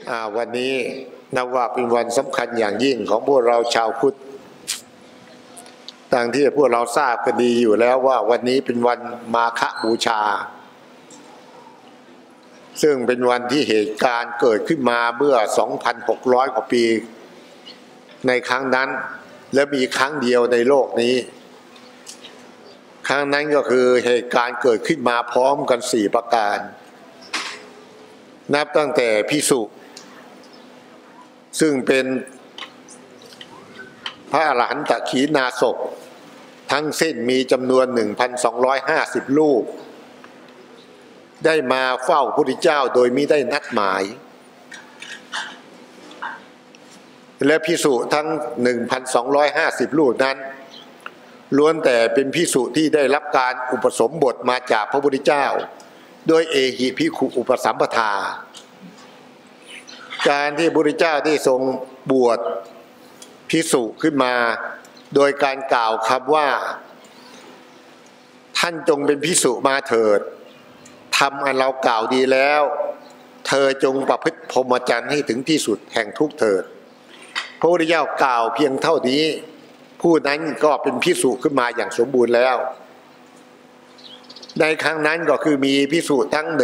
วันนี้นับว่าเป็นวันสำคัญอย่างยิ่งของพวกเราชาวพุทธดังที่พวกเราทราบกันดีอยู่แล้วว่าวันนี้เป็นวันมาฆบูชาซึ่งเป็นวันที่เหตุการณ์เกิดขึ้นมาเมื่อ 2,600 กว่าปีในครั้งนั้นและมีครั้งเดียวในโลกนี้ครั้งนั้นก็คือเหตุการณ์เกิดขึ้นมาพร้อมกัน4ประการนับตั้งแต่ภิกษุซึ่งเป็นพระอรหันตขีณาสพทั้งสิ้นมีจำนวน 1,250 รูปได้มาเฝ้าพระพุทธเจ้าโดยมิได้นัดหมายและภิกษุทั้ง 1,250 รูปนั้นล้วนแต่เป็นภิกษุที่ได้รับการอุปสมบทมาจากพระพุทธเจ้าโดยเอหิภิกขุอุปสัมปทาการที่พระพุทธเจ้าได้ทรงบวชภิกษุขึ้นมาโดยการกล่าวคำว่าท่านจงเป็นภิกษุมาเถิดทำอันเรากล่าวดีแล้วเธอจงประพฤติพรหมจรรย์ให้ถึงที่สุดแห่งทุกข์เถิดพระพุทธเจ้ากล่าวเพียงเท่านี้ผู้นั้นก็เป็นภิกษุขึ้นมาอย่างสมบูรณ์แล้วในครั้งนั้นก็คือมีภิกษุทั้ง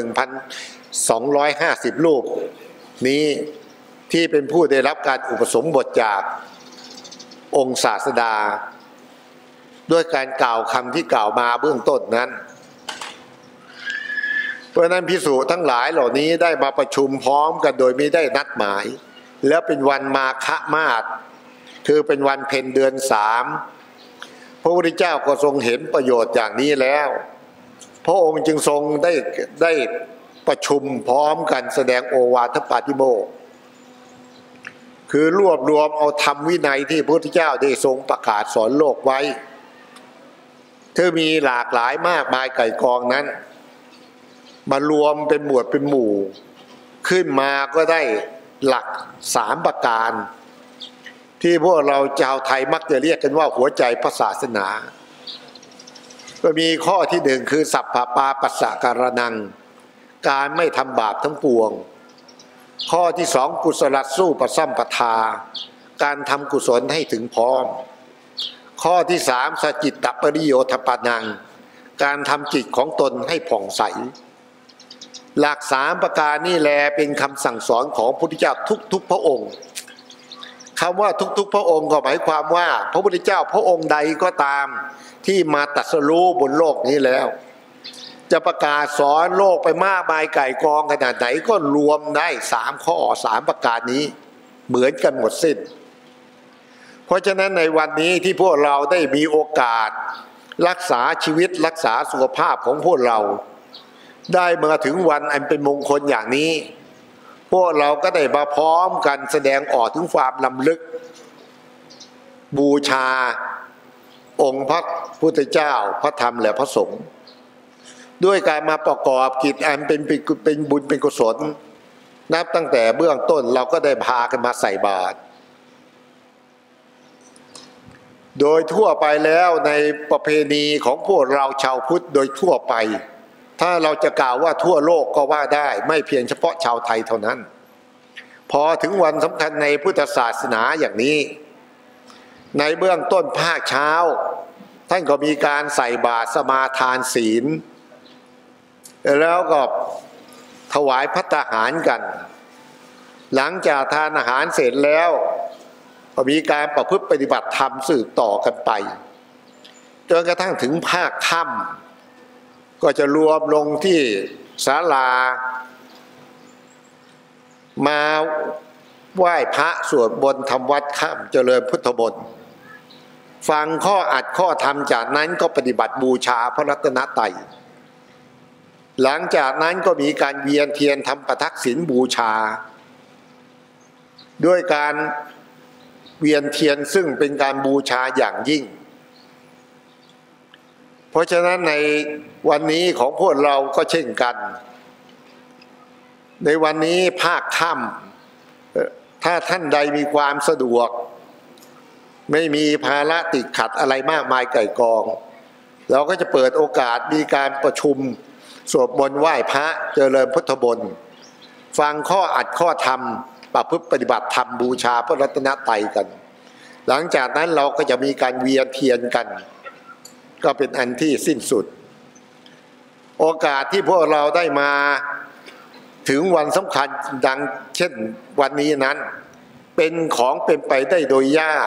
1,250 รูปนี้ที่เป็นผู้ได้รับการอุปสมบทจากองค์ศาสดาด้วยการกล่าวคำที่กล่าวมาเบื้องต้นนั้นเพราะนั้นภิกษุทั้งหลายเหล่านี้ได้มาประชุมพร้อมกันโดยไม่ได้นัดหมายแล้วเป็นวันมาฆมาสคือเป็นวันเพ็ญเดือน3พระพุทธเจ้าก็ทรงเห็นประโยชน์อย่างนี้แล้วพระองค์จึงทรงได้ประชุมพร้อมกันแสดงโอวาทปาติโมกข์คือรวบรวมเอาธรรมวินัยที่พระพุทธเจ้าได้ทรงประกาศสอนโลกไว้ที่มีหลากหลายมากมายไก่กองนั้นมารวมเป็นหมวดเป็นหมู่ขึ้นมาก็ได้หลัก3ประการที่พวกเราชาวไทยมักจะเรียกกันว่าหัวใจพระศาสนาก็มีข้อที่1คือสัพพปาปัสสะการนังการไม่ทำบาปทั้งปวงข้อที่2กุศลสู้ปสัมปทาการทำกุศลให้ถึงพร้อมข้อที่3สจิตตปริโยทปนังการทำจิตของตนให้ผ่องใสหลัก3ประการนี่แลเป็นคำสั่งสอนของพระพุทธเจ้าทุกๆพระองค์คำว่าทุกๆพระองค์ก็หมายความว่าพระพุทธเจ้าพระองค์ใดก็ตามที่มาตรัสรู้บนโลกนี้แล้วจะประกาศสอนโลกไปมากมายไก่กองขนาดไหนก็รวมได้3ข้อ3ประการนี้เหมือนกันหมดสิ้นเพราะฉะนั้นในวันนี้ที่พวกเราได้มีโอกาสรักษาชีวิตรักษาสุขภาพของพวกเราได้มาถึงวันอันเป็นมงคลอย่างนี้พวกเราก็ได้มาพร้อมกันแสดงออกถึงความลำลึกบูชาองค์พระพุทธเจ้าพระธรรมและพระสงฆ์ด้วยการมาประกอบกิจอันเป็นบุญเป็นกุศลนับตั้งแต่เบื้องต้นเราก็ได้พากันมาใส่บาตรโดยทั่วไปแล้วในประเพณีของพวกเราชาวพุทธโดยทั่วไปถ้าเราจะกล่าวว่าทั่วโลกก็ว่าได้ไม่เพียงเฉพาะชาวไทยเท่านั้นพอถึงวันสำคัญในพุทธศาสนาอย่างนี้ในเบื้องต้นภาคเช้าท่านก็มีการใส่บาตรสมาทานศีลแล้วก็ถวายภัตตาหารกันหลังจากทานอาหารเสร็จแล้วก็มีการประพฤติปฏิบัติธรรมสืบต่อกันไปจนกระทั่งถึงภาคค่ำก็จะรวมลงที่ศาลามาไหว้พระสวดมนต์ทำวัดค่ำเจริญพุทธมนต์ฟังข้ออัดข้อธรรมจากนั้นก็ปฏิบัติบูชาพระรัตนตรัยหลังจากนั้นก็มีการเวียนเทียนทำประทักษิณบูชาด้วยการเวียนเทียนซึ่งเป็นการบูชาอย่างยิ่งเพราะฉะนั้นในวันนี้ของพวกเราก็เช่นกันในวันนี้ภาคค่ำถ้าท่านใดมีความสะดวกไม่มีภาระติดขัดอะไรมากมายไก่กองเราก็จะเปิดโอกาสมีการประชุมสวดมนต์ไหว้พระเจริญพุทธมนต์ฟังข้ออัดข้อธรรมประพฤติปฏิบัติธรรมบูชาพระรัตนตรัยกันหลังจากนั้นเราก็จะมีการเวียนเทียนกันก็เป็นอันที่สิ้นสุดโอกาสที่พวกเราได้มาถึงวันสำคัญดังเช่นวันนี้นั้นเป็นของเป็นไปได้โดยยาก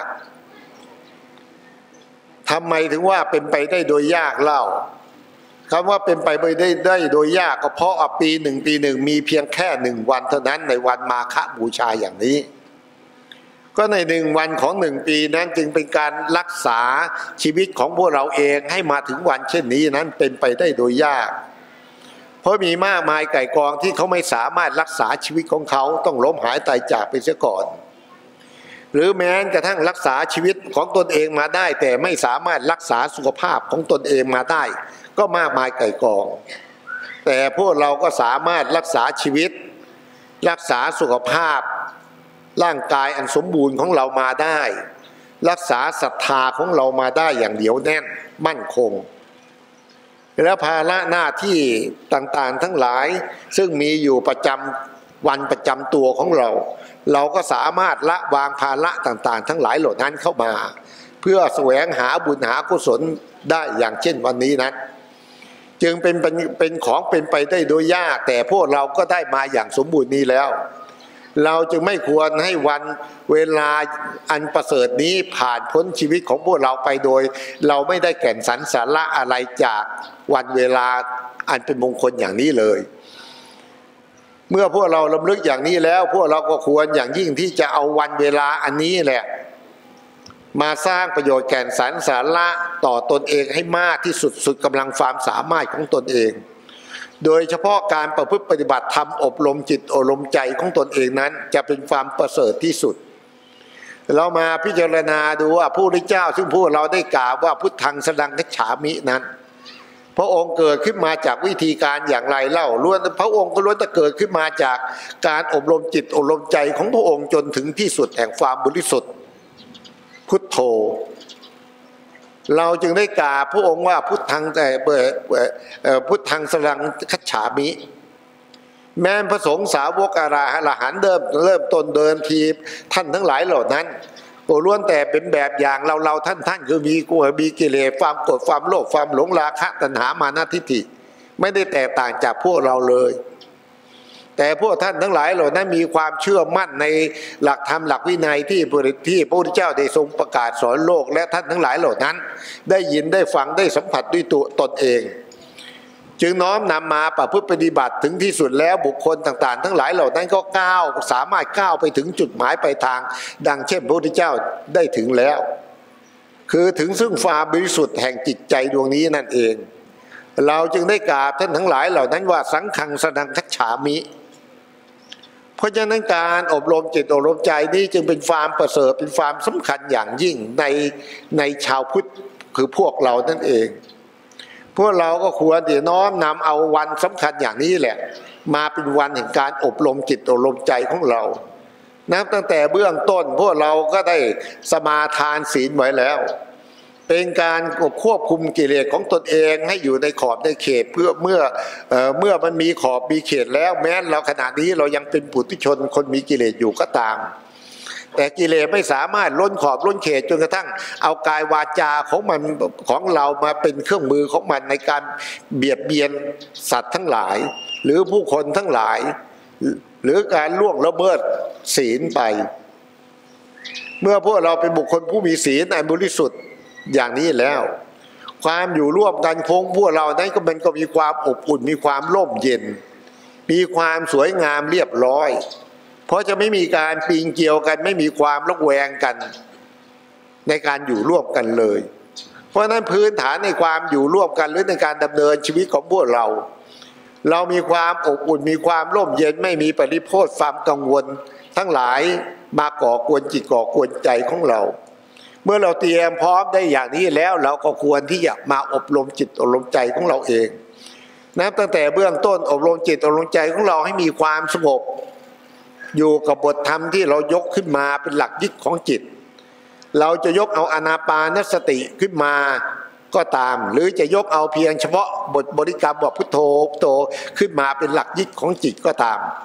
ทำไมถึงว่าเป็นไปได้โดยยากเล่าคำว่าเป็นไปได้โดยยากก็เพราะปีหนึ่งมีเพียงแค่1 วันเท่านั้นในวันมาฆบูชาอย่างนี้ก็ใน1 วันของ1 ปีนั้นจึงเป็นการรักษาชีวิตของพวกเราเองให้มาถึงวันเช่นนี้นั้นเป็นไปได้โดยยากเพราะมีมากมายไก่กองที่เขาไม่สามารถรักษาชีวิตของเขาต้องล้มหายตายจากไปเสียก่อนหรือแม้กระทั่งรักษาชีวิตของตนเองมาได้แต่ไม่สามารถรักษาสุขภาพของตนเองมาได้ก็มากมายไก่กองแต่พวกเราก็สามารถรักษาชีวิตรักษาสุขภาพร่างกายอันสมบูรณ์ของเรามาได้รักษาศรัทธาของเรามาได้อย่างเหนียวแน่นมั่นคงและภาระหน้าที่ต่างๆทั้งหลายซึ่งมีอยู่ประจำวันประจำตัวของเราเราก็สามารถละวางภาระต่างๆทั้งหลายเหล่านั้นเข้ามาเพื่อแสวงหาบุญหากุศลได้อย่างเช่นวันนี้นั้นจึงเป็นของเป็นไปได้โดยยากแต่พวกเราก็ได้มาอย่างสมบูรณ์นี้แล้วเราจึงไม่ควรให้วันเวลาอันประเสริฐนี้ผ่านพ้นชีวิตของพวกเราไปโดยเราไม่ได้แก่นสรรสาระอะไรจากวันเวลาอันเป็นมงคลอย่างนี้เลยเมื่อพวกเรารำลึกอย่างนี้แล้วพวกเราก็ควรอย่างยิ่งที่จะเอาวันเวลาอันนี้แหละมาสร้างประโยชน์แก่นสรรสาระต่อตนเองให้มากที่สุดสุดกำลังความสามารถของตนเองโดยเฉพาะการประพฤติปฏิบัติธรรมอบรมจิตอบรมใจของตนเองนั้นจะเป็นความประเสริฐที่สุดเรามาพิจารณาดูว่าพระพุทธเจ้าซึ่งพวกเราได้กล่าวว่าพุทธังสดังคัจฉามินั้นพระองค์เกิดขึ้นมาจากวิธีการอย่างไรเล่าล้วนพระองค์ก็ล้วนจะเกิดขึ้นมาจากการอบรมจิตอบรมใจของพระองค์จนถึงที่สุดแห่งความบริสุทธิ์พุทโธเราจึงได้กล่าวพระองค์ว่าพุทธังพุทธังสรังคัจฉามิแม้พระสงฆ์สาวกอรหันต์เริ่มต้นเดินทีท่านทั้งหลายเหล่านั้นก็ล้วนแต่เป็นแบบอย่างเราท่านคือมีกิเลสความโกรธความโลภความหลงราคะตัณหามานะทิฏฐิไม่ได้แตกต่างจากพวกเราเลยแต่พวกท่านทั้งหลายเหล่านั้นมีความเชื่อมั่นในหลักธรรมหลักวินัยที่พระพุทธเจ้าได้ทรงประกาศสอนโลกและท่านทั้งหลายเหล่านั้นได้ยินได้ฟังได้สัมผัสด้วยตัวตนเองจึงน้อมนำมาประพฤติปฏิบัติถึงที่สุดแล้วบุคคลต่างๆทั้งหลายเหล่านั้นก็สามารถก้าวไปถึงจุดหมายปลายทางดังเช่นพระพุทธเจ้าได้ถึงแล้วคือถึงซึ่งความบริสุทธิ์แห่งจิตใจดวงนี้นั่นเองเราจึงได้กราบท่านทั้งหลายเหล่านั้นว่าสังฆังสดังคัจฉามิเพราะฉะนั้นการอบรมจิตอบรมใจนี้จึงเป็นความประเสริฐเป็นความสำคัญอย่างยิ่งในชาวพุทธคือพวกเรานั่นเองพวกเราก็ควรที่น้อมนำเอาวันสำคัญอย่างนี้แหละมาเป็นวันแห่งการอบรมจิตอบรมใจของเรานับตั้งแต่เบื้องต้นพวกเราก็ได้สมาทานศีลไว้แล้วเป็นการควบคุมกิเลสของตนเองให้อยู่ในขอบในเขตเพื่อเมื่อมันมีขอบมีเขตแล้วแม้เราขณะนี้เรายังเป็นปุถุชนคนมีกิเลสอยู่ก็ตามแต่กิเลสไม่สามารถล้นขอบล้นเขตจนกระทั่งเอากายวาจาของเรามาเป็นเครื่องมือของมันในการเบียดเบียนสัตว์ทั้งหลายหรือผู้คนทั้งหลายหรือการล่วงละเมิดศีลไปเมื่อพวกเราเป็นบุคคลผู้มีศีลอันบริสุทธิ์อย่างนี้แล้วความอยู่ร่วมกันของพวกเรานั้นก็มีความอบอุ่นมีความร่มเย็นมีความสวยงามเรียบร้อยเพราะจะไม่มีการปีนเกี่ยวกันไม่มีความระแวงกันในการอยู่ร่วมกันเลยเพราะนั้นพื้นฐานในความอยู่ร่วมกันหรือในการดำเนินชีวิตของพวกเรามีความอบอุ่นมีความร่มเย็นไม่มีปริโภคความกังวลทั้งหลายมาก่อกวนจิตก่อกวนใจของเราเมื่อเราเตรียมพร้อมได้อย่างนี้แล้วเราก็ควรที่จะมาอบรมจิตอบรมใจของเราเองนับตั้งแต่เบื้องต้นอบรมจิตอบรมใจของเราให้มีความสงบอยู่กับบทธรรมที่เรายกขึ้นมาเป็นหลักยึดของจิตเราจะยกเอาอานาปานสติขึ้นมาก็ตามหรือจะยกเอาเพียงเฉพาะบทบริกรรมว่าพุทโธพุทโธขึ้นมาเป็นหลักยึดของจิตก็ตาม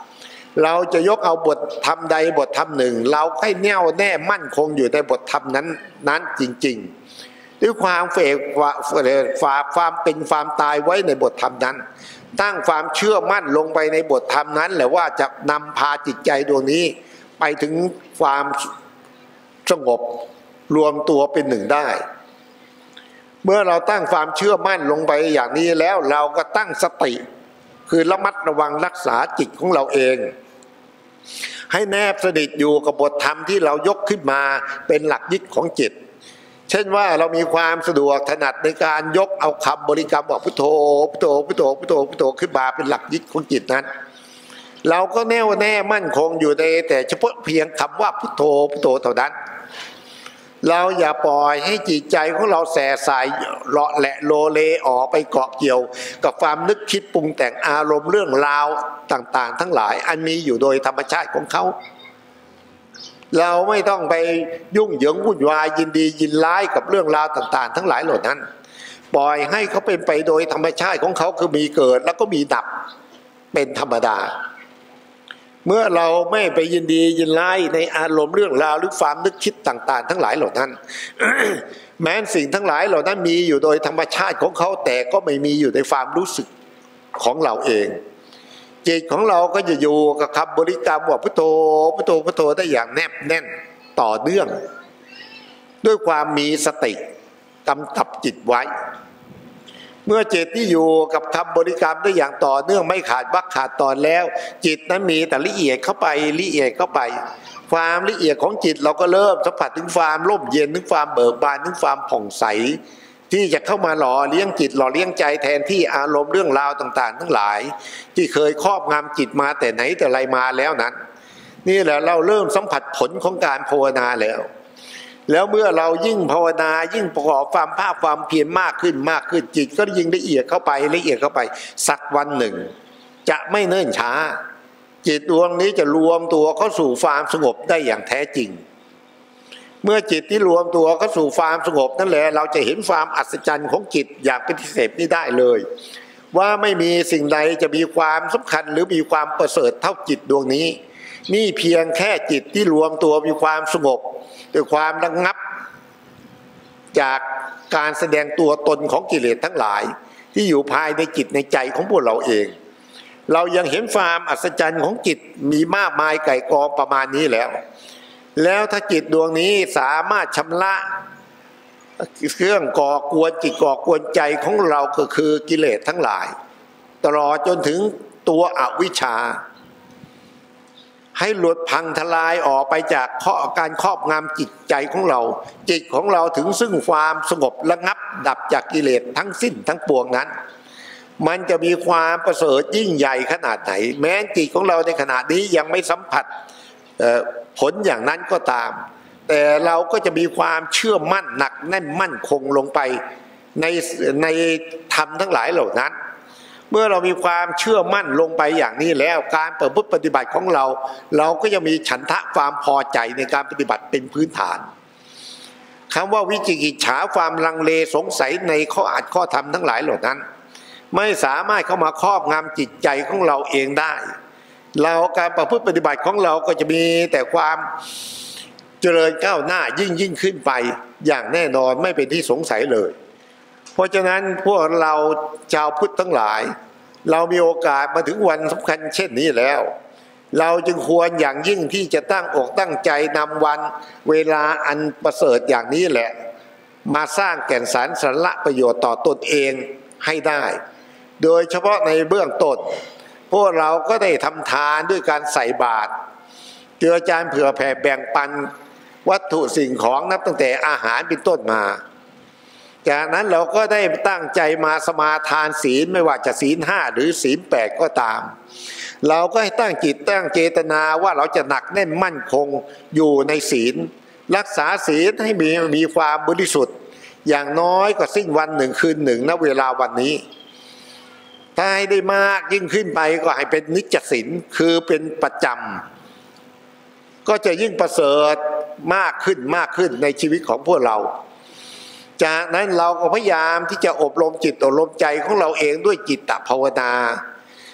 เราจะยกเอาบทธรรมใดบทธรรมหนึ่งเราให้แน่วแน่มั่นคงอยู่ในบทธรรมนั้นจริงๆด้วยความความเป็นความตายไว้ในบทธรรมนั้นตั้งความเชื่อมั่นลงไปในบทธรรมนั้นแหละว่าจะนำพาจิตใจดวงนี้ไปถึงความสงบรวมตัวเป็นหนึ่งได้เมื่อเราตั้งความเชื่อมั่นลงไปอย่างนี้แล้วเราก็ตั้งสติคือระมัดระวังรักษาจิตของเราเองให้แนบสนิทอยู่กับบทธรรมที่เรายกขึ้นมาเป็นหลักยึดของจิตเช่นว่าเรามีความสะดวกถนัดในการยกเอาคำบริกรรมว่าพุทโธพุทโธพุทโธพุทโธพุทโธขึ้นมาเป็นหลักยึดของจิตนั้นเราก็แน่วแน่มั่นคงอยู่ในแต่เฉพาะเพียงคำว่าพุทโธพุทโธเท่านั้นเราอย่าปล่อยให้จิตใจของเราแส่สายเลาะแหละโลเลออกไปเกาะเกี่ยวกับความนึกคิดปรุงแต่งอารมณ์เรื่องราวต่างๆทั้งหลายอันมีอยู่โดยธรรมชาติของเขาเราไม่ต้องไปยุ่งเหยิงวุ่นวายยินดียินร้ายกับเรื่องราวต่างๆทั้งหลายเหล่านั้นปล่อยให้เขาเป็นไปโดยธรรมชาติของเขาคือมีเกิดแล้วก็มีดับเป็นธรรมดาเมื่อเราไม่ไปยินดียินร้ายในอารมณ์เรื่องราวหรือความนึกคิดต่างๆทั้งหลายเหล่านั้น แม้สิ่งทั้งหลายเหล่านั้นมีอยู่โดยธรรมชาติของเขาแต่ก็ไม่มีอยู่ในความรู้สึกของเราเองจิตของเราก็จะอยู่กับคำบริกรรมว่าพุทโธพุทโธพุทโธได้อย่างแนบแน่นต่อเนื่องด้วยความมีสติกำกับจิตไว้เมื่อจิตที่อยู่กับคำบริกรรมได้อย่างต่อเนื่องไม่ขาดวรรคขาดตอนแล้วจิตนั้นมีแต่ละเอียดเข้าไปละเอียดเข้าไปความละเอียดของจิตเราก็เริ่มสัมผัสถึงความร่มเย็นถึงความเบิกบานถึงความผ่องใสที่จะเข้ามาหล่อเลี้ยงจิตหล่อเลี้ยงใจแทนที่อารมณ์เรื่องราวต่างๆทั้งหลายที่เคยครอบงำจิตมาแต่ไหนแต่ไรมาแล้วนั้นนี่แหละเราเริ่มสัมผัสผลของการภาวนาแล้วเมื่อเรายิ่งภาวนายิ่งประกอบความภาคความเพียรมากขึ้นมากขึ้นจิตก็ยิ่งละเอียดเข้าไปละเอียดเข้าไปสักวันหนึ่งจะไม่เนิ่นช้าจิตดวงนี้จะรวมตัวเข้าสู่ความสงบได้อย่างแท้จริงเมื่อจิตที่รวมตัวเข้าสู่ความสงบนั่นแหละเราจะเห็นความอัศจรรย์ของจิตอย่างปฏิเสธไม่ได้เลยว่าไม่มีสิ่งใดจะมีความสำคัญหรือมีความประเสริฐเท่าจิตดวงนี้นี่เพียงแค่จิตที่รวมตัวมีความสงบด้วยความระงับจากการแสดงตัวตนของกิเลสทั้งหลายที่อยู่ภายในจิตในใจของพวกเราเองเรายังเห็นความอัศจรรย์ของจิตมีมากมายไก่กองประมาณนี้แล้วถ้าจิตดวงนี้สามารถชำระเครื่องก่อกวนจิตก่อกวนใจของเราก็คือกิเลสทั้งหลายตลอดจนถึงตัวอวิชชาให้หลุดพังทลายออกไปจากการครอบงำจิตใจของเราจิตของเราถึงซึ่งความสงบระงับดับจากกิเลสทั้งสิ้นทั้งปวงนั้นมันจะมีความประเสริฐยิ่งใหญ่ขนาดไหนแม้จิตของเราในขณะนี้ยังไม่สัมผัสผลอย่างนั้นก็ตามแต่เราก็จะมีความเชื่อมั่นหนักแน่นมั่นคงลงไปในธรรมทั้งหลายเหล่านั้นเมื่อเรามีความเชื่อมั่นลงไปอย่างนี้แล้วการประพฤติปฏิบัติของเราก็จะมีฉันทะความพอใจในการปฏิบัติเป็นพื้นฐานคำว่าวิจิกิจฉาความลังเลสงสัยในข้ออัดข้อธรรมทั้งหลายเหล่านั้นไม่สามารถเข้ามาครอบงำจิตใจของเราเองได้การประพฤติปฏิบัติของเราก็จะมีแต่ความเจริญก้าวหน้ายิ่งขึ้นไปอย่างแน่นอนไม่เป็นที่สงสัยเลยเพราะฉะนั้นพวกเราชาวพุทธทั้งหลายเรามีโอกาสมาถึงวันสำคัญเช่นนี้แล้วเราจึงควรอย่างยิ่งที่จะตั้งอกตั้งใจนำวันเวลาอันประเสริฐอย่างนี้แหละมาสร้างแก่นสารสาระประโยชน์ต่อตนเองให้ได้โดยเฉพาะในเบื้องต้นพวกเราก็ได้ทำทานด้วยการใส่บาตรเจือจานเผื่อแผ่แบ่งปันวัตถุสิ่งของนับตั้งแต่อาหารเป็นต้นมาจากนั้นเราก็ได้ตั้งใจมาสมาทานศีลไม่ว่าจะศีล5หรือศีล8ก็ตามเราก็ให้ตั้งจิตตั้งเจตนาว่าเราจะหนักแน่นมั่นคงอยู่ในศีลรักษาศีลให้มีความบริสุทธิ์อย่างน้อยก็สิ้นวัน1คืน1ณเวลาวันนี้ถ้าให้ได้มากยิ่งขึ้นไปก็ให้เป็นนิจศีลคือเป็นประจำก็จะยิ่งประเสริฐมากขึ้นในชีวิตของพวกเราจากนั้นเราก็พยายามที่จะอบรมจิตอบรมใจของเราเองด้วยจิตตภาวนา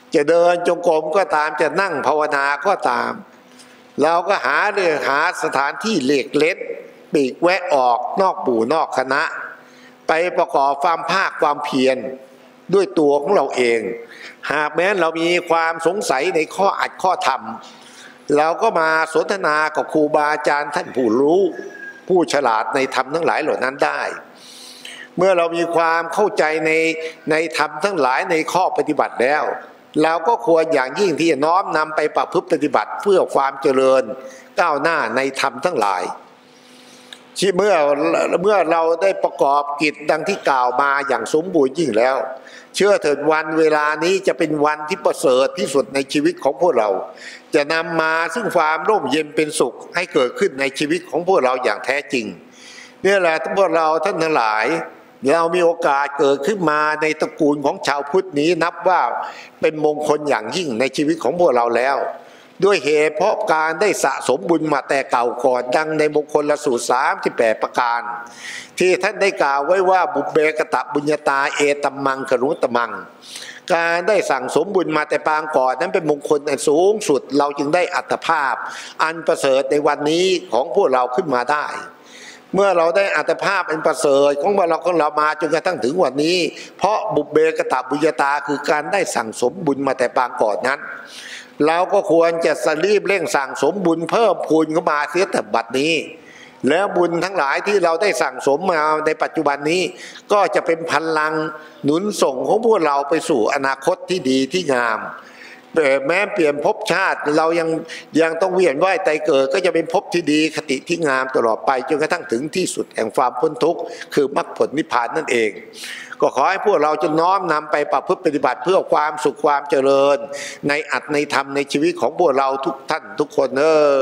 จะเดินจงกรมก็ตามจะนั่งภาวนาก็ตามเราก็หาสถานที่เล็กเล็กปีกแวะออกนอกปู่นอกคณะไปประกอบความภาคความเพียรด้วยตัวของเราเองหากแม้เรามีความสงสัยในข้ออัดข้อธรรมเราก็มาสนทนากับครูบาอาจารย์ท่านผู้รู้ผู้ฉลาดในธรรมทั้งหลายเหล่านั้นได้เมื่อเรามีความเข้าใจในธรรมทั้งหลายในข้อปฏิบัติแล้วเราก็ควรอย่างยิ่งที่จะน้อมนำไปประพฤติปฏิบัติเพื่อความเจริญก้าวหน้าในธรรมทั้งหลายที่เมื่อเราได้ประกอบกิจดังที่กล่าวมาอย่างสมบูรณ์ยิ่งแล้วเชื่อเถิดวันเวลานี้จะเป็นวันที่ประเสริฐที่สุดในชีวิตของพวกเราจะนำมาซึ่งความร่มเย็นเป็นสุขให้เกิดขึ้นในชีวิตของพวกเราอย่างแท้จริงนี่แหละพวกเราท่านทั้งหลายเรามีโอกาสเกิดขึ้นมาในตระกูลของชาวพุทธนี้นับว่าเป็นมงคลอย่างยิ่งในชีวิตของพวกเราแล้วด้วยเหตุเพราะการได้สะสมบุญมาแต่เก่าก่อนดังในมงคลสูตร38ประการที่ท่านได้กล่าวไว้ว่าบุพเพกตบุญญาตาเอตัมมังกรุตมังการได้สั่งสมบุญมาแต่ปางก่อนนั้นเป็นมงคลอันสูงสุดเราจึงได้อัตภาพอันประเสริฐในวันนี้ของพวกเราขึ้นมาได้เมื่อเราได้อัตภาพอันประเสริฐของเรามาจนกระทั่งถึงวันนี้เพราะบุพเพกตบุญญาตาคือการได้สั่งสมบุญมาแต่ปางก่อนนั้นเราก็ควรจะรีบเร่งสั่งสมบุญเพิ่มพูนเข้ามาเสียแต่บัดนี้แล้วบุญทั้งหลายที่เราได้สั่งสมมาในปัจจุบันนี้ก็จะเป็นพลังหนุนส่งของพวกเราไปสู่อนาคตที่ดีที่งามแม้เปลี่ยนภพชาติเรายังต้องเวียนว่ายตายเกิดก็จะเป็นภพที่ดีคติที่งามตลอดไปจนกระทั่งถึงที่สุดแห่งความพ้นทุกข์คือมรรคผลนิพพานนั่นเองก็ขอให้พวกเราจะน้อมนำไปประพฤติปฏิบัติเพื่อความสุขความเจริญในอัตในธรรมในชีวิตของพวกเราทุกท่านทุกคน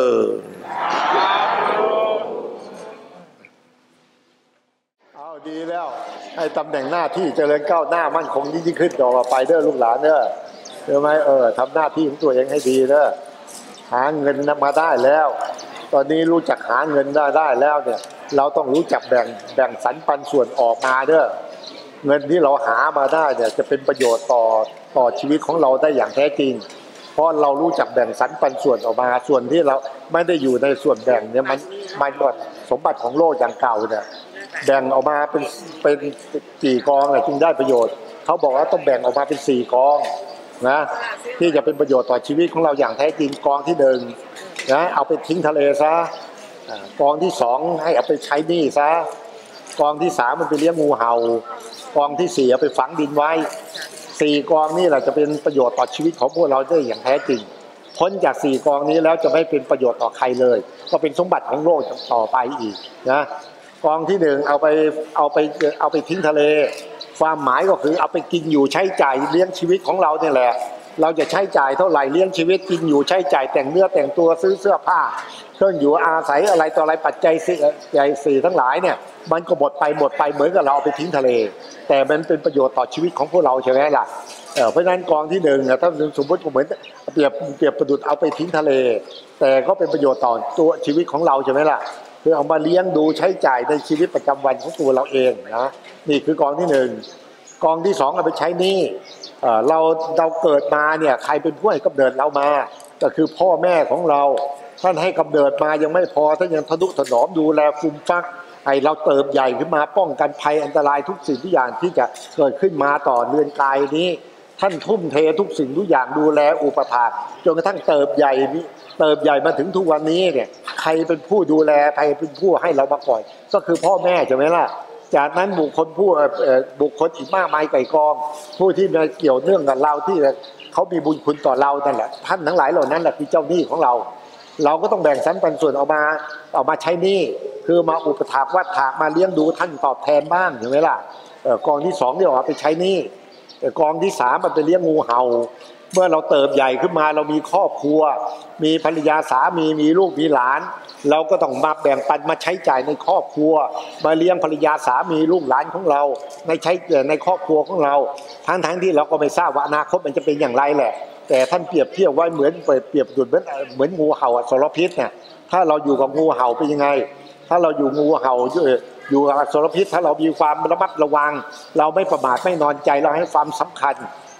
เอาดีแล้วให้ตำแหน่งหน้าที่เจริญก้าวหน้ามั่นคงยิ่งขึ้นต่อไปเด้อลูกหลานเด้อเห็นไหมทำหน้าที่ของตัวเองให้ดีเด้อหาเงินมาได้แล้วตอนนี้รู้จักหาเงินได้แล้วเนี่ยเราต้องรู้จักแบ่งสรรปันส่วนออกมาเด้อเงินที่เราหามาได้เนี่ยจะเป็นประโยชน์ต่อชีวิตของเราได้อย่างแท้จริงเพราะเรารู้จักแบ่งสรรปันส่วนออกมาส่วนที่เราไม่ได้อยู่ในส่วนแบ่งเนี่ยมันก็สมบัติของโลกอย่างเก่าเนี่ยแบ่งออกมาเป็น4 กองจึงได้ประโยชน์เขาบอกว่าต้องแบ่งออกมาเป็น4 กองนะที่จะเป็นประโยชน์ต่อชีวิตของเราอย่างแท้จริงกองที่1นะเอาไปทิ้งทะเลซะกองที่2ให้เอาไปใช้หนี้ซะกองที่3มันไปเลี้ยงงูเห่ากองที่4เอาไปฝังดินไว้4 กองนี่แหละจะเป็นประโยชน์ต่อชีวิตของพวกเราได้อย่างแท้จริงพ้นจาก4 กองนี้แล้วจะไม่เป็นประโยชน์ต่อใครเลยก็เป็นสมบัติของโลกต่อไปอีกนะกองที่1เอาไปทิ้งทะเลความหมายก็คือเอาไปกินอยู่ใช้จ่ายเลี้ยงชีวิตของเราเนี่ยแหละเราจะใช้จ่ายเท่าไหร่เลี้ยงชีวิตกินอยู่ใช้จ่ายแต่งเนื้อแต่งตัวซื้อเสื้อผ้าเครื่องอยู่อาศัยอะไรต่ออะไรปัจจัยสี่ทั้งหลายเนี่ยมันก็หมดไปเหมือนกับเราเอาไปทิ้งทะเลแต่มันเป็นประโยชน์ต่อชีวิตของพวกเราใช่ไหมล่ะเพราะฉะนั้นกองที่1ถ้าสมมติเหมือนเปรียบประดุจเอาไปทิ้งทะเลแต่ก็เป็นประโยชน์ต่อตัวชีวิตของเราใช่ไหมล่ะคือเอามาเลี้ยงดูใช้จ่ายในชีวิตประจำวันของตัวเราเองนะนี่คือกองที่1กองที่2เอาไปใช้หนี้เราเกิดมาเนี่ยใครเป็นผู้ให้กำเนิดเรามาก็คือพ่อแม่ของเราท่านให้กำเนิดมายังไม่พอท่านยังทนุถนอมดูแลฟูมฟักให้เราเติบใหญ่ขึ้นมาป้องกันภัยอันตรายทุกสิ่งทุกอย่างที่จะเกิดขึ้นมาต่อเรือนกายนี้ท่านทุ่มเททุกสิ่งทุกอย่างดูแลอุปถากจนกระทั่งเติบใหญ่มาถึงทุกวันนี้เนี่ยใครเป็นผู้ดูแลใครเป็นผู้ให้เรามาก่อนก็คือพ่อแม่ใช่ไหมล่ะจากนั้นบุคคลอีกมากมายไก่กองผู้ที่มาเกี่ยวเนื่องกับเราที่เขามีบุญคุณต่อเรานั่นแหละท่านทั้งหลายเหล่านั้นแหละคือเจ้าหนี้ของเราก็ต้องแบ่งสรรปันส่วนออกมาใช้หนี้คือมาอุปถากวัดถากมาเลี้ยงดูท่านตอบแทนบ้างใช่ไหมล่ะกองที่2เนี่ยเอาไปใช้หนี้แต่กองที่3มันไปเลี้ยงงูเห่าเมื่อเราเติบใหญ่ขึ้นมาเรามีครอบครัวมีภรรยาสามีมีลูกมีหลานเราก็ต้องมาแบ่งปันมาใช้จ่ายในครอบครัวมาเลี้ยงภรรยาสามีลูกหลานของเราในครอบครัวของเราทั้งที่เราก็ไม่ทราบว่าอนาคตมันจะเป็นอย่างไรแหละแต่ท่านเปรียบเทียบไว้เหมือนเหมือนงูเห่าอสรพิษเนี่ยถ้าเราอยู่กับงูเห่าเป็นยังไงถ้าเราอยู่งูเห่าอยู่อสรพิษถ้าเรามีความระมัดระวังเราไม่ประมาทไม่นอนใจเราให้ความสำคัญ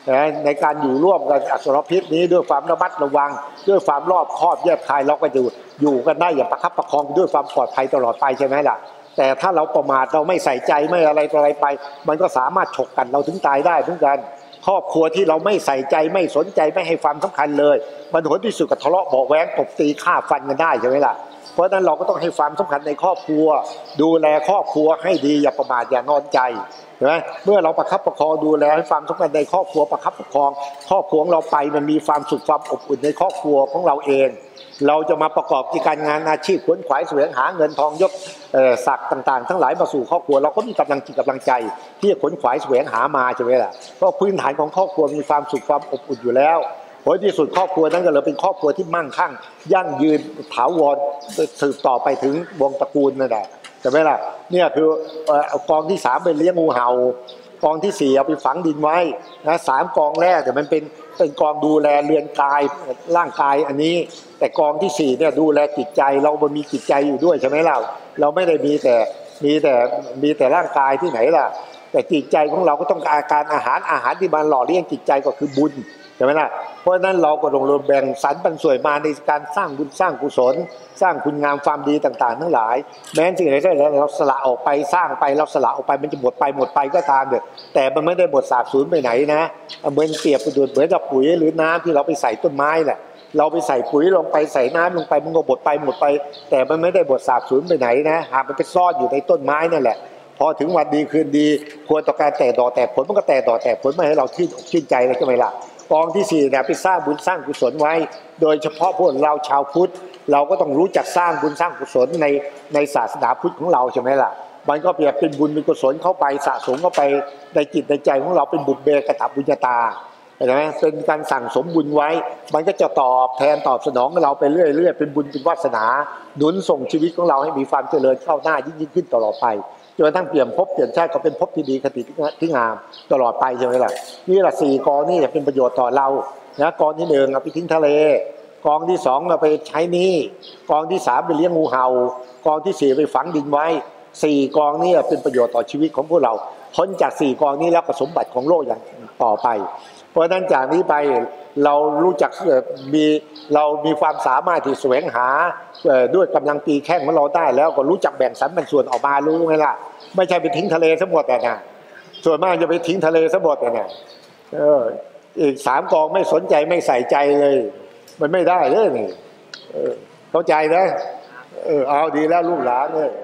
ในการอยู่ร่วมกับอสรพิษนี้ด้วยความระมัดระวังด้วยความรอบคอบแยบคายเราก็อยู่กันได้อย่างประคับประคองด้วยความปลอดภัยตลอดไปใช่ไหมล่ะแต่ถ้าเราประมาทเราไม่ใส่ใจไม่อะไรไปมันก็สามารถฉกกันเราถึงตายได้เหมือนกันครอบครัวที่เราไม่ใส่ใจไม่สนใจไม่ให้ความสำคัญเลยมันผลที่สุดกับทะเลาะเบาะแว้งตบตีฆ่าฟันกันได้ใช่ไหมล่ะเพราะฉะนั้นเราก็ต้องให้ความสำคัญในครอบครัวดูแลครอบครัวให้ดีอย่าประมาทอย่านอนใจใช่ไหมเมื่อเราประคับประคองดูแลให้ความสำคัญในครอบครัวประคับประคองครอบครัวของเราไปมันมีความสุขความอบอุ่นในครอบครัวของเราเองเราจะมาประกอบกิจการงานอาชีพขวนขวายแสวงหาเงินทองยศศักดิ์ต่างๆทั้งหลายมาสู่ครอบครัวเราก็มีกำลังจิตกำลังใจที่จะขวนขวายแสวงหามาใช่ไหมล่ะเพราะพื้นฐานของครอบครัวมีความสุขความอบอุ่นอยู่แล้วผลที่สุดครอบครัวนั้นก็เลยเป็นครอบครัวที่มั่งคั่งยั่งยืนถาวรสืบต่อไปถึงวงตระกูลนั่นแหละใช่ไหมล่ะเนี่ยคือกองที่3เป็นเลี้ยงงูเห่ากองที่4เอาไปฝังดินไว้นะ3กองแรกแต่มันเป็นกองดูแลเรือนกายร่างกายอันนี้แต่กองที่4เนี่ยดูแลจิตใจเรามีจิตใจอยู่ด้วยใช่ไหมล่ะเราไม่ได้มีแต่ร่างกายที่ไหนล่ะแต่จิตใจของเราก็ต้องการอาหารที่มันหล่อเลี้ยงจิตใจก็คือบุญใช่ไหมล่ะเพราะฉะนั้นเราก็ลงแบ่งสรรปันส่วนมาในการสร้างบุญสร้างกุศลสร้างคุณงามความดีต่างๆทั้งหลายแม้สิ่งใดเราสละออกไปสร้างไปเราสละออกไปมันจะหมดไปก็ตามเถอะแต่มันไม่ได้หมดสาบสูญไปไหนนะเหมือนเปรียบประดุจเหมือนกับปุ๋ยหรือน้ำที่เราไปใส่ต้นไม้แหละเราไปใส่ปุ๋ยลงไปใส่น้ำลงไปมันก็หมดไปแต่มันไม่ได้หมดสาบสูญไปไหนนะหากมันไปซ่อนอยู่ในต้นไม้นั่นแหละพอถึงวันดีคืนดีควรต่อการแตกดอกแตกผลมันก็แตกดอกแตกผลไม่ให้เราชื่นใจเลยใช่ไหมล่ะกองที่4เนี่ยไปสร้างบุญสร้างกุศลไว้โดยเฉพาะพวกเราชาวพุทธเราก็ต้องรู้จักสร้างบุญสร้างกุศลในศาสนาพุทธของเราใช่ไหมล่ะมันก็เปรียบเป็นบุญเป็นกุศลเข้าไปสะสมเข้าไปในจิตในใจของเราเป็นบุญเบกตบุญญาตาเห็นไหมเป็นการสั่งสมบุญไว้มันก็จะตอบแทนตอบสนองเราไปเรื่อยเป็นบุญเป็นวาสนาหนุนส่งชีวิตของเราให้มีความเจริญเข้าหน้ายิ่งขึ้นตลอดไปจนกระทั่งเปลี่ยนภพเปลี่ยนชาติก็เป็นภพที่ดีคติที่งามตลอดไปใช่ไหมล่ะนี่แหละ4กองนี่จะเป็นประโยชน์ต่อเรานะกองที่1เอาไปทิ้งทะเลกองที่2เอาไปใช้หนี้กองที่3ไปเลี้ยงงูเห่ากองที่4ไปฝังดินไว้4กองนี่เป็นประโยชน์ต่อชีวิตของพวกเราพ้นจาก4กองนี้แล้วก็สมบัติของโลกอย่างต่อไปเพราะฉะนั้นจากนี้ไปเรารู้จักเรามีความสามารถที่แสวงหาด้วยกำลังปีแข้งของเราได้แล้วก็รู้จักแบ่งสรรปันส่วนออกมารู้ไหมล่ะไม่ใช่ไปทิ้งทะเลทั้งหมดแต่นะส่วนมากจะไปทิ้งทะเลทั้งหมดแต่นะอีก3กองไม่สนใจไม่ใส่ใจเลยมันไม่ได้เลยนี่เข้าใจนะเอาดีแล้วลูกหลานเลย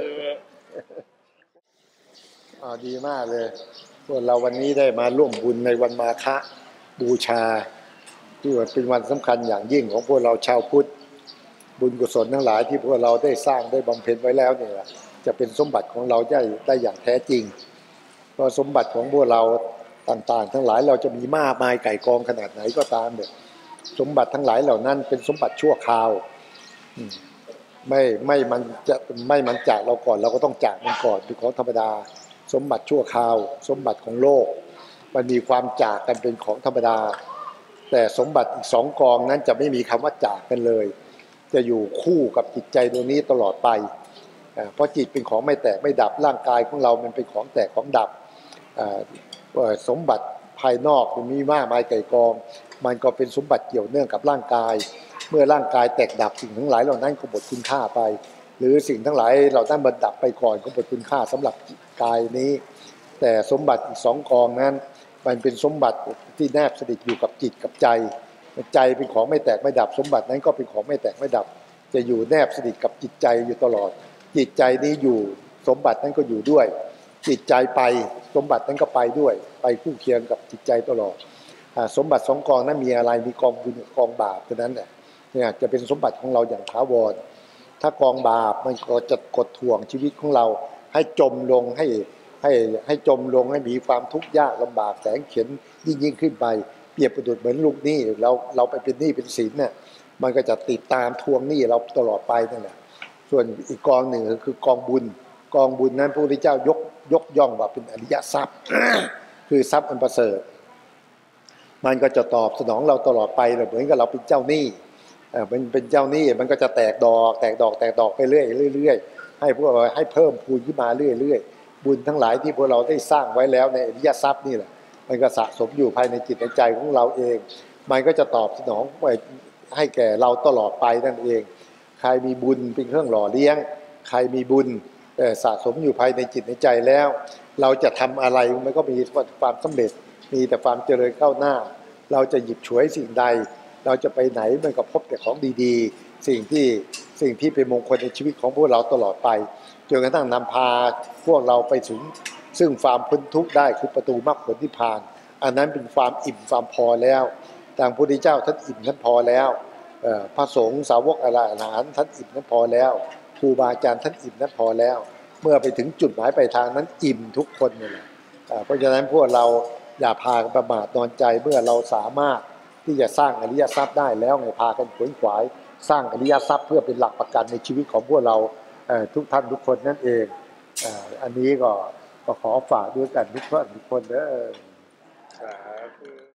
ดีมากเลยพวกเราวันนี้ได้มาร่วมบุญในวันมาฆบูชาที่ว่าเป็นวันสำคัญอย่างยิ่งของพวกเราชาวพุทธบุญกุศลทั้งหลายที่พวกเราได้สร้างได้บำเพ็ญไว้แล้วเนี่ยจะเป็นสมบัติของเราได้อย่างแท้จริงเพราะสมบัติของพวกเราต่างๆทั้งหลายเราจะมีมากมายไก่กองขนาดไหนก็ตามเนี่ยสมบัติทั้งหลายเหล่านั้นเป็นสมบัติชั่วคราวมันจากเราก่อนเราก็ต้องจากมันก่อนเป็นของธรรมดาสมบัติชั่วคราวสมบัติของโลกมันมีความจากกันเป็นของธรรมดาแต่สมบัติอีก2กองนั้นจะไม่มีคำว่าจากกันเลยจะอยู่คู่กับจิตใจดวงนี้ตลอดไปเพราะจิตเป็นของไม่แตกไม่ดับร่างกายของเรามันเป็นของแตกของดับสมบัติภายนอกมันมีมากมายไก่กองมันก็เป็นสมบัติเกี่ยวเนื่องกับร่างกายเมื่อร่างกายแตกดับสิ่งทั้งหลายเหล่านั้นก็หมดคุณค่าไปหรือสิ่งทั้งหลายเหล่านั้นมันดับไปก่อนก็หมดคุณค่าสำหรับกายนี้แต่สมบัติอีก2กองนั้นมันเป็นสมบัติที่แนบสนิทอยู่กับจิตกับใจใจเป็นของไม่แตกไม่ดับสมบัตินั้นก็เป็นของไม่แตกไม่ดับจะอยู่แนบสนิทกับจิตใจอยู่ตลอดจิตใจนี้อยู่สมบัตินั้นก็อยู่ด้วยจิตใจไปสมบัตินั้นก็ไปด้วยไปคู่เคียงกับจิตใจตลอดสมบัติ2กองนั้นมีอะไรมีกองบุญกองบาปเท่านั้นเนี่ยจะเป็นสมบัติของเราอย่างถาวรถ้ากองบาปมันก็จะกดท่วงชีวิตของเราให้จมลงให้จมลงให้มีความทุกข์ยากลำบากแสนเข็ญยิ่งขึ้นไปเปรียบประดุจเหมือนลูกหนี้เราไปเป็นหนี้เป็นสินเนี่ยมันก็จะติดตามทวงหนี้เราตลอดไปนั่นแหละส่วนอีกกองหนึ่งคือกองบุญนั้นพระพุทธเจ้ายกย่องว่าเป็นอริยทรัพย์ คือทรัพย์อันประเสริฐมันก็จะตอบสนองเราตลอดไปเหมือนกับเราเป็นเจ้าหนี้เป็นเจ้าหนี้มันก็จะแตกดอกไปเรื่อยให้พวกให้เพิ่มพูนขึ้นมาเรื่อยบุญทั้งหลายที่พวกเราได้สร้างไว้แล้วในอริยทรัพย์นี่แหละมันก็สะสมอยู่ภายในจิตในใจของเราเองมันก็จะตอบสนองไปให้แก่เราตลอดไปนั่นเองใครมีบุญเป็นเครื่องหล่อเลี้ยงใครมีบุญสะสมอยู่ภายในจิตในใจแล้วเราจะทำอะไรมันก็มีความสำเร็จมีแต่ความเจริญก้าวหน้าเราจะหยิบฉวยสิ่งใดเราจะไปไหนมันก็พบแต่ของดีๆสิ่งที่เป็นมงคลในชีวิตของพวกเราตลอดไปจนกระทั่งนำพาพวกเราไปถึงซึ่งความพ้นทุกข์ได้คือประตูมรรคผลนิพพานอันนั้นเป็นความอิ่มความพอแล้วทางพระพุทธเจ้าท่านอิ่มท่านพอแล้วพระสงฆ์สาวกอรหันต์ท่านอิ่มท่านพอแล้วครูบาอาจารย์ท่านอิ่มท่านพอแล้วเมื่อไปถึงจุดหมายปลายทางนั้นอิ่มทุกคนเลยเพราะฉะนั้นพวกเราอย่าพาประมาทนอนใจเมื่อเราสามารถที่จะสร้างอริยทรัพย์ได้แล้วไงพากันขวนขวายสร้างอริยทรัพย์เพื่อเป็นหลักประกันในชีวิตของพวกเราทุกท่านทุกคนนั่นเองอันนี้ก็ขอฝากด้วยกันทุกท่านทุกคนเด้อ